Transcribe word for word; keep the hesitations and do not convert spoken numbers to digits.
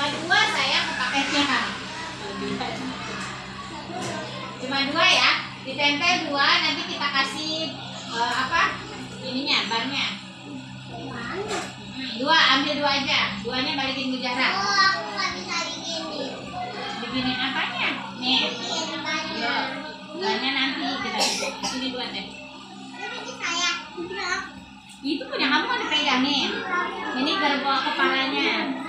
Cuma dua sayang paketnya. Cuma dua ya. Ditempel dua, nanti kita kasih uh, apa? Ininya, barnya. Dua, ambil dua aja. Duanya balikin ke Zahra. Oh, aku nggak bisa digini. Bikinin apanya? Nih. Bikin bannya. Bannya nanti kita sini dua deh. Ini saya. Itu punya kamu kan dipegang nih. Ini gerbong kepalanya.